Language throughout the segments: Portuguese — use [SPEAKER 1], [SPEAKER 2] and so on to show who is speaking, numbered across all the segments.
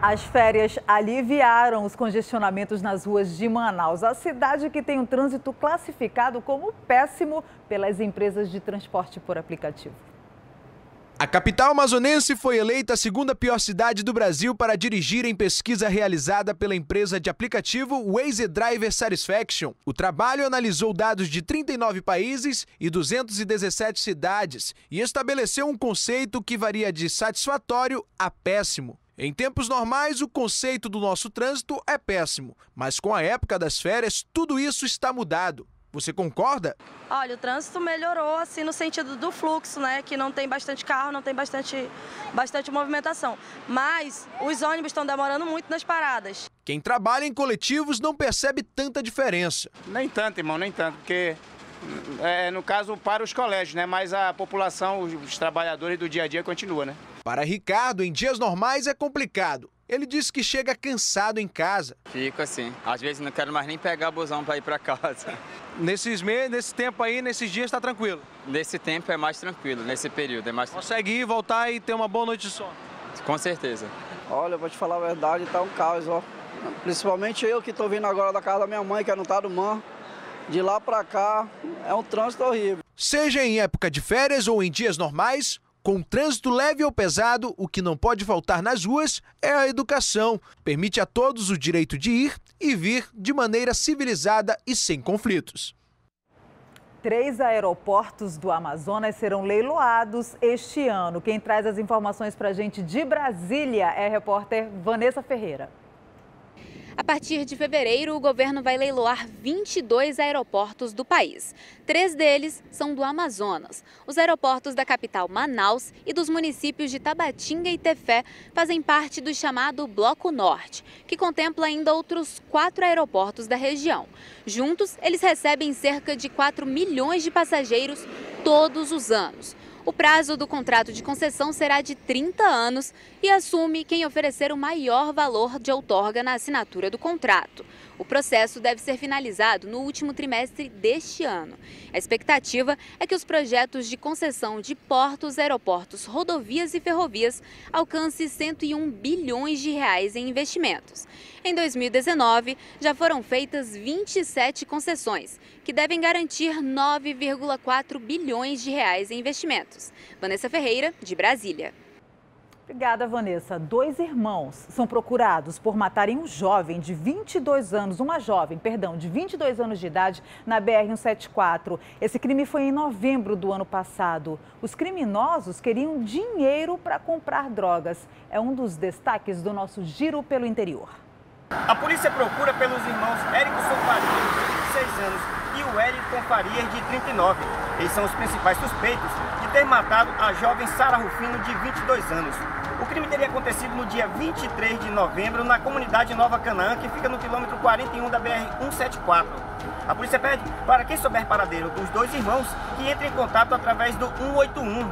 [SPEAKER 1] As férias aliviaram os congestionamentos nas ruas de Manaus, a cidade que tem um trânsito classificado como péssimo pelas empresas de transporte por aplicativo.
[SPEAKER 2] A capital amazonense foi eleita a segunda pior cidade do Brasil para dirigir em pesquisa realizada pela empresa de aplicativo Waze Driver Satisfaction. O trabalho analisou dados de 39 países e 217 cidades e estabeleceu um conceito que varia de satisfatório a péssimo. Em tempos normais, o conceito do nosso trânsito é péssimo, mas com a época das férias, tudo isso está mudado. Você concorda?
[SPEAKER 3] Olha, o trânsito melhorou assim no sentido do fluxo, né? Que não tem bastante carro, não tem bastante movimentação. Mas os ônibus estão demorando muito nas paradas.
[SPEAKER 2] Quem trabalha em coletivos não percebe tanta diferença.
[SPEAKER 4] Nem tanto, irmão, nem tanto, porque no caso para os colégios, né? Mas a população, os trabalhadores do dia a dia continua, né?
[SPEAKER 2] Para Ricardo, em dias normais é complicado. Ele disse que chega cansado em casa.
[SPEAKER 5] Fico assim. Às vezes não quero mais nem pegar busão para ir para casa.
[SPEAKER 2] Nesse tempo aí, nesses dias, está tranquilo?
[SPEAKER 5] Nesse tempo é mais tranquilo, nesse período é mais tranquilo.
[SPEAKER 2] Consegue ir, voltar e ter uma boa noite de sono?
[SPEAKER 5] Com certeza.
[SPEAKER 6] Olha, eu vou te falar a verdade, tá um caos, ó. Principalmente eu que estou vindo agora da casa da minha mãe, que é no Tarumã. De lá para cá, é um trânsito horrível.
[SPEAKER 2] Seja em época de férias ou em dias normais, com trânsito leve ou pesado, o que não pode faltar nas ruas é a educação. Permite a todos o direito de ir e vir de maneira civilizada e sem conflitos.
[SPEAKER 1] 3 aeroportos do Amazonas serão leiloados este ano. Quem traz as informações para a gente de Brasília é a repórter Vanessa Ferreira.
[SPEAKER 7] A partir de fevereiro, o governo vai leiloar 22 aeroportos do país. 3 deles são do Amazonas. Os aeroportos da capital Manaus e dos municípios de Tabatinga e Tefé fazem parte do chamado Bloco Norte, que contempla ainda outros 4 aeroportos da região. Juntos, eles recebem cerca de 4 milhões de passageiros todos os anos. O prazo do contrato de concessão será de 30 anos e assume quem oferecer o maior valor de outorga na assinatura do contrato. O processo deve ser finalizado no último trimestre deste ano. A expectativa é que os projetos de concessão de portos, aeroportos, rodovias e ferrovias alcancem 101 bilhões de reais em investimentos. Em 2019, já foram feitas 27 concessões, que devem garantir 9,4 bilhões de reais em investimentos. Vanessa Ferreira, de Brasília.
[SPEAKER 1] Obrigada, Vanessa. 2 irmãos são procurados por matarem um jovem de 22 anos, de 22 anos de idade, na BR-174. Esse crime foi em novembro do ano passado. Os criminosos queriam dinheiro para comprar drogas. É um dos destaques do nosso Giro pelo Interior.
[SPEAKER 8] A polícia procura pelos irmãos Erickson Farias, de 26 anos, e o Wellington Farias, de 39. Eles são os principais suspeitos de ter matado a jovem Sara Rufino, de 22 anos. O crime teria acontecido no dia 23 de novembro na comunidade Nova Canaã, que fica no quilômetro 41 da BR-174. A polícia pede para quem souber paradeiro dos 2 irmãos que entre em contato através do 181.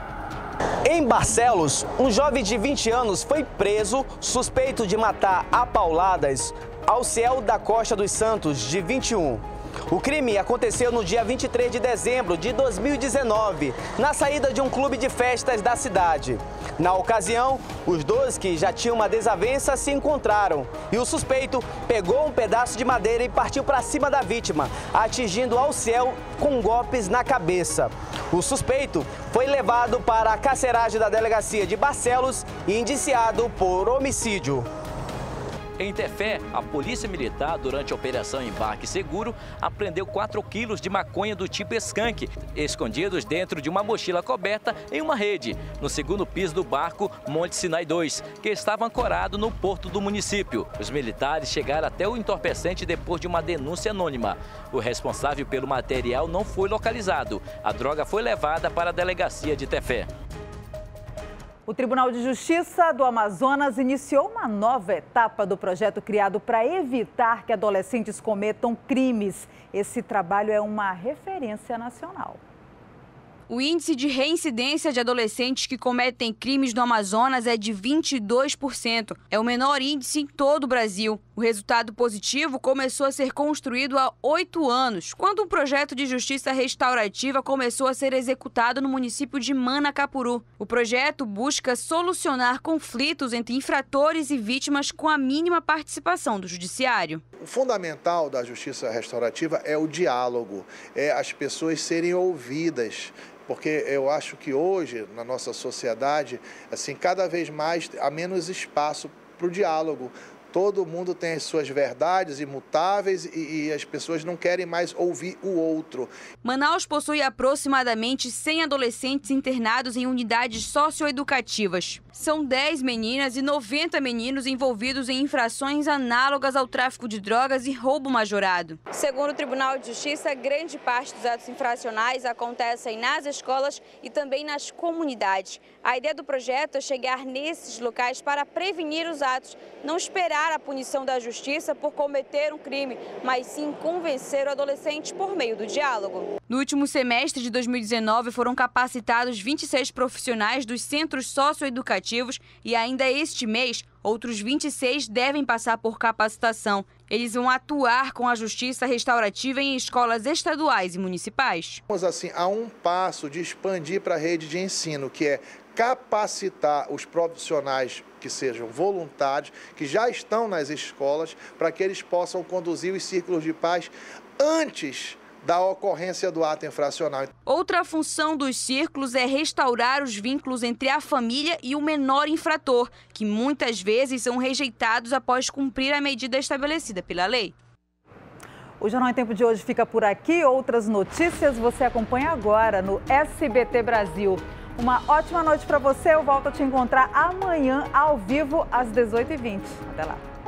[SPEAKER 9] Em Barcelos, um jovem de 20 anos foi preso suspeito de matar a pauladas Alciel da Costa dos Santos, de 21. O crime aconteceu no dia 23 de dezembro de 2019, na saída de um clube de festas da cidade. Na ocasião, os 2 que já tinham uma desavença se encontraram e o suspeito pegou um pedaço de madeira e partiu para cima da vítima, atingindo Alciel com golpes na cabeça. O suspeito foi levado para a carceragem da delegacia de Barcelos e indiciado por homicídio.
[SPEAKER 10] Em Tefé, a Polícia Militar, durante a Operação Embarque Seguro, apreendeu 4 quilos de maconha do tipo skunk, escondidos dentro de uma mochila coberta em uma rede, no 2º piso do barco Monte Sinai 2, que estava ancorado no porto do município. Os militares chegaram até o entorpecente depois de uma denúncia anônima. O responsável pelo material não foi localizado. A droga foi levada para a delegacia de Tefé.
[SPEAKER 1] O Tribunal de Justiça do Amazonas iniciou uma nova etapa do projeto criado para evitar que adolescentes cometam crimes. Esse trabalho é uma referência nacional.
[SPEAKER 11] O índice de reincidência de adolescentes que cometem crimes no Amazonas é de 22%. É o menor índice em todo o Brasil. O resultado positivo começou a ser construído há 8 anos, quando um projeto de justiça restaurativa começou a ser executado no município de Manacapuru. O projeto busca solucionar conflitos entre infratores e vítimas com a mínima participação do judiciário.
[SPEAKER 12] O fundamental da justiça restaurativa é o diálogo, é as pessoas serem ouvidas. Porque eu acho que hoje, na nossa sociedade, assim, cada vez mais há menos espaço para o diálogo. Todo mundo tem as suas verdades imutáveis e as pessoas não querem mais ouvir o outro.
[SPEAKER 11] Manaus possui aproximadamente 100 adolescentes internados em unidades socioeducativas. São 10 meninas e 90 meninos envolvidos em infrações análogas ao tráfico de drogas e roubo majorado.
[SPEAKER 13] Segundo o Tribunal de Justiça, grande parte dos atos infracionais acontecem nas escolas e também nas comunidades. A ideia do projeto é chegar nesses locais para prevenir os atos, não esperar a punição da justiça por cometer um crime, mas sim convencer o adolescente por meio do diálogo.
[SPEAKER 11] No último semestre de 2019, foram capacitados 26 profissionais dos centros socioeducativos e ainda este mês, outros 26 devem passar por capacitação. Eles vão atuar com a justiça restaurativa em escolas estaduais e municipais.
[SPEAKER 12] Estamos assim a um passo de expandir para a rede de ensino, que é capacitar os profissionais que sejam voluntários, que já estão nas escolas, para que eles possam conduzir os círculos de paz antes da ocorrência do ato infracional.
[SPEAKER 11] Outra função dos círculos é restaurar os vínculos entre a família e o menor infrator, que muitas vezes são rejeitados após cumprir a medida estabelecida pela lei.
[SPEAKER 1] O Jornal em Tempo de hoje fica por aqui. Outras notícias você acompanha agora no SBT Brasil. Uma ótima noite para você. Eu volto a te encontrar amanhã ao vivo às 18h20. Até lá.